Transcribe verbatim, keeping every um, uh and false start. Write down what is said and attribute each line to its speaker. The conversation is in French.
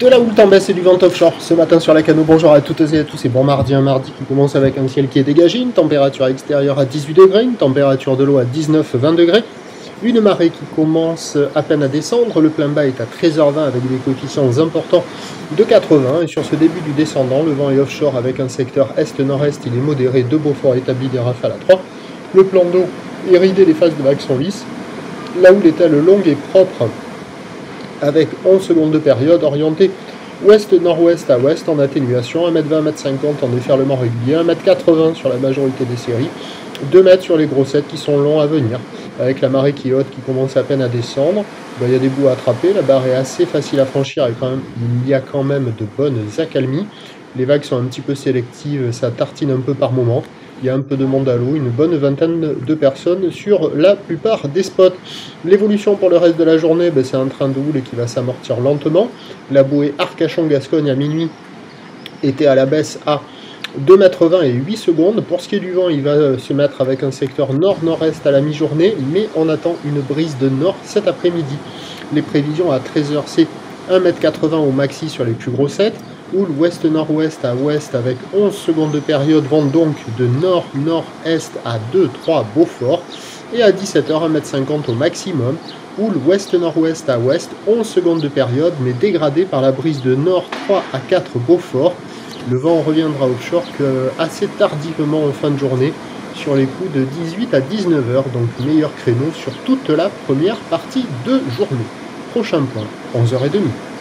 Speaker 1: De la houle en baisse et du vent offshore ce matin sur la Cano. Bonjour à toutes et à tous, c'est bon mardi, un mardi qui commence avec un ciel qui est dégagé, une température extérieure à dix-huit degrés, une température de l'eau à dix-neuf vingt degrés, une marée qui commence à peine à descendre, le plein bas est à treize heures vingt avec des coefficients importants de quatre-vingts, et sur ce début du descendant, le vent est offshore avec un secteur est-nord-est, il est modéré, de Beaufort établi des rafales à trois, le plan d'eau est ridé, les phases de vagues sont lisses, la houle est-elle longue et propre, avec onze secondes de période, orientée ouest-nord-ouest à ouest en atténuation, un mètre vingt, un mètre cinquante en déferlement régulier, un mètre quatre-vingts sur la majorité des séries, deux mètres sur les grossettes qui sont longs à venir, avec la marée qui est haute qui commence à peine à descendre. Ben, il y a des bouts à attraper, la barre est assez facile à franchir et quand même, il y a quand même de bonnes accalmies. Les vagues sont un petit peu sélectives, ça tartine un peu par moment. Il y a un peu de monde à l'eau, une bonne vingtaine de personnes sur la plupart des spots. L'évolution pour le reste de la journée, ben c'est un train de houle qui va s'amortir lentement. La bouée Arcachon-Gascogne à minuit était à la baisse à deux mètres vingt et huit secondes. Pour ce qui est du vent, il va se mettre avec un secteur nord-nord-est à la mi-journée, mais on attend une brise de nord cet après-midi. Les prévisions à treize heures, c'est un mètre quatre-vingts au maxi sur les plus grossettes. Houle ouest-nord-ouest à ouest avec onze secondes de période, vent donc de nord-nord-est à deux trois Beaufort. Et à dix-sept heures, un mètre cinquante au maximum. Houle ouest-nord-ouest à ouest, onze secondes de période, mais dégradé par la brise de nord trois à quatre Beaufort. Le vent reviendra offshore que assez tardivement en fin de journée, sur les coups de dix-huit à dix-neuf heures, donc meilleur créneau sur toute la première partie de journée. Prochain point, onze heures trente.